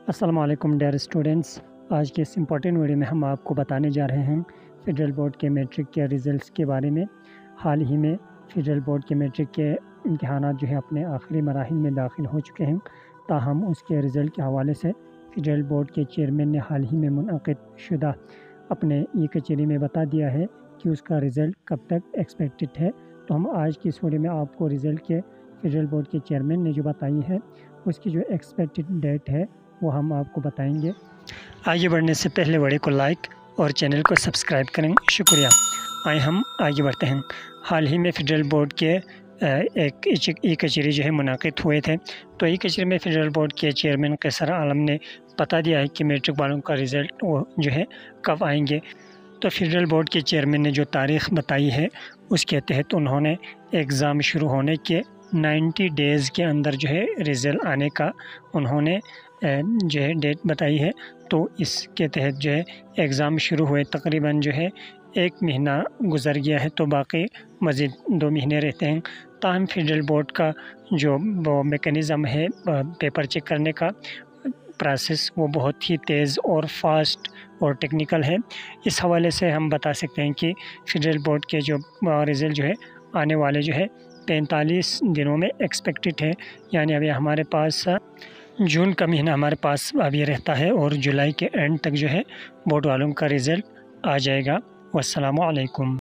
अस्सलाम वालेकुम dear students. आज के इस इम्पॉर्टेंट वीडियो में हम आपको बताने जा रहे हैं फेडरल बोर्ड के मैट्रिक के रिज़ल्ट्स के बारे में। हाल ही में फेडरल बोर्ड के मैट्रिक के इम्तहानात जो है अपने आखिरी मराहिल में दाखिल हो चुके हैं। ताहम उसके रिज़ल्ट के हवाले से फेडरल बोर्ड के चेयरमैन ने हाल ही में मुनअक़िद शुदा अपने ई कचहरी में बता दिया है कि उसका रिज़ल्ट कब तक एक्सपेक्टेड है। तो हम आज की इस वीडियो में आपको रिज़ल्ट के फेडरल बोर्ड के चेयरमैन ने जो बताई है उसकी जो एक्सपेक्टेड डेट है वो हम आपको बताएंगे। आगे बढ़ने से पहले वीडियो को लाइक और चैनल को सब्सक्राइब करें, शुक्रिया। आए हम आगे बढ़ते हैं। हाल ही में फेडरल बोर्ड के एक ई कचहरी जो है मुनाकिद हुए थे। तो ई कचहरी में फेडरल बोर्ड के चेयरमैन कैसर आलम ने बता दिया है कि मैट्रिक वालों का रिज़ल्ट वो जो है कब आएंगे। तो फेडरल बोर्ड के चेयरमैन ने जो तारीख़ बताई है उसके तहत उन्होंने एग्ज़ाम शुरू होने के 90 डेज़ के अंदर जो है रिज़ल्ट आने का उन्होंने जो है डेट बताई है। तो इसके तहत जो है एग्ज़ाम शुरू हुए तकरीबन जो है 1 महीना गुज़र गया है, तो बाकी मज़ीद 2 महीने रहते हैं। ताहम फेडरल बोर्ड का जो वो मेकनिज़म है पेपर चेक करने का प्रोसेस वो बहुत ही तेज़ और फास्ट और टेक्निकल है। इस हवाले से हम बता सकते हैं कि फेडरल बोर्ड के जो रिज़ल्ट जो है आने वाले जो है 45 दिनों में एक्सपेक्टेड है। यानी अभी हमारे पास जून का महीना हमारे पास अभी रहता है और जुलाई के एंड तक जो है बोर्ड वालों का रिज़ल्ट आ जाएगा। वस्सलामु अलैकुम।